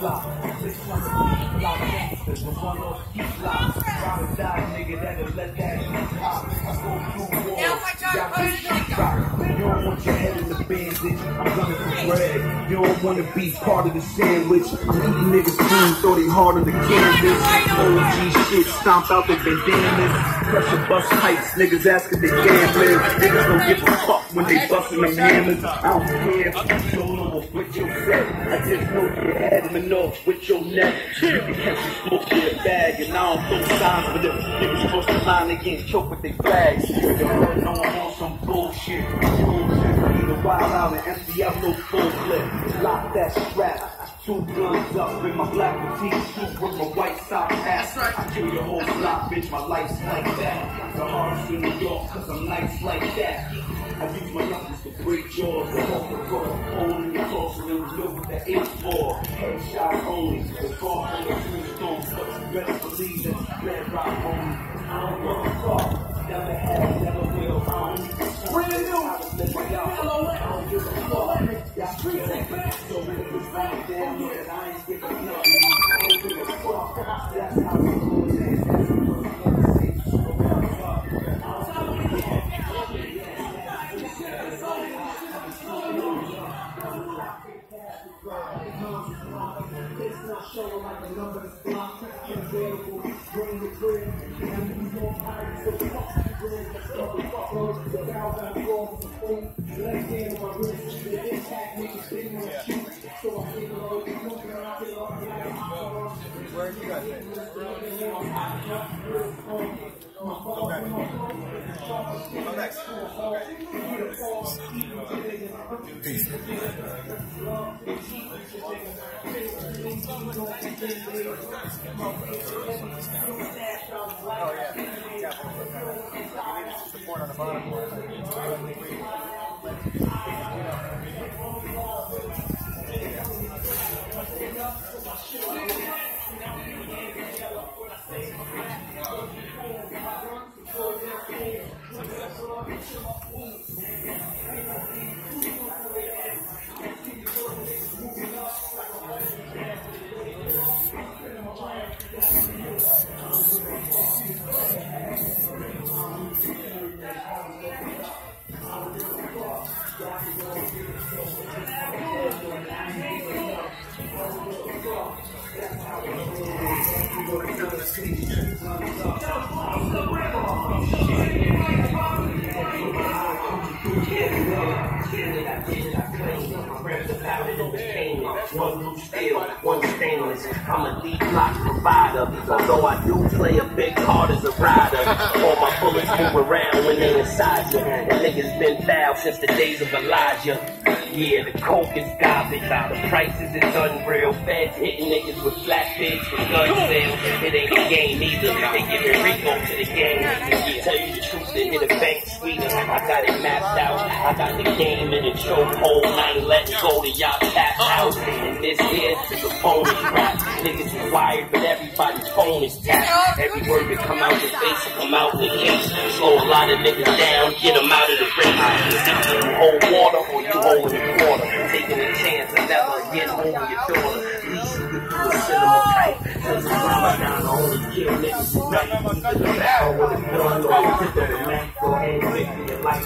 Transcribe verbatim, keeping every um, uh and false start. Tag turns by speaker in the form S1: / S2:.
S1: flop. Six months of block gangsters, the one off heat blocks. Ride or die, nigga, that'll let that heat pop. I go through walls, y'all bitch sheet rock. You don't want your head in the bandage, I'm coming for bread. You don't want to be part of the sandwich. I'm eating niggas clean, throw they hard on the canvas. O G shit, stomp out the bandanas. Pressure bust heights, niggas asking they gambling. Niggas don't give a fuck when they bustin' them hammers. I don't care if you don't know with your set. I just know you had him enough with your neck. You can catch me smoke in a bag, and I don't throw signs for them. Niggas supposed to line again, choke with their flags. You know I'm on some bullshit. Bullshit, need a wild out and empty out no full clip. Lock that strap. Two guns up in my black petite suit with my white sock hat. I kill your whole block, bitch, my life's like that. The hardest in New York, cause I'm nice like that. I use my knuckles to break jaws, to hold the door, hole in your torso, and look with the eight four. Headshot only, the far from the tombstones, but you better believe that red rock only. I don't give a fuck, never had, never will, I don't need to fuck. Bring it on, let me out, I don't give a fuck. Y'all streets ain't back, so when it was right down here, I ain't giving nothing. I don't give a fuck, that's how we do it. That's how we do it. It's not showing like a number that's blocked. Available, bring the crib. And we don't hide, so fuck the crib. Let's go, fuck those. The valve got wrong with the phone. Left hand on my wrist. The impact niggas didn't want to shoot. So I think about it. Looking around it up. Where you guys at?
S2: Come next. Peace. Oh yeah. Support on the bottom.
S1: One loose steel, one stainless. I'm a deep block provider. Although I do play a big part as a rider. All my bullets move around when they inside you. And niggas been foul since the days of Elijah. Yeah, the coke is garbage. The prices is unreal. Feds hitting niggas with flatbeds for gun sales. It ain't a game either. They giving Rico to the game. Yeah, tell you the truth, they hit a bank sweeter. I got it mapped out. I got the game in a chokehold. I ain't letting go to y'all tap out. And this here is a bonus rap. Niggas is wired, but everybody's phone is tapped. Every word that come out the face will come out the case. Slow a lot of niggas down, get them out of the race. Either you hold water or you hold the quarter. Taking a chance and never again over your daughter. At least you can do a cinema type. Cause the Ramadan only kill niggas who right. Either the barrel with a gun or you hit the man. Go ahead and make your life.